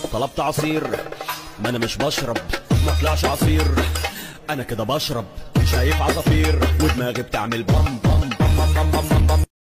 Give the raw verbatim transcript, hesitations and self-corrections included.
طلبت عصير، ما انا مش بشرب، ما طلعش عصير، انا كده بشرب، شايف عصافير ودماغي بتعمل بام بام بام بام بام بام.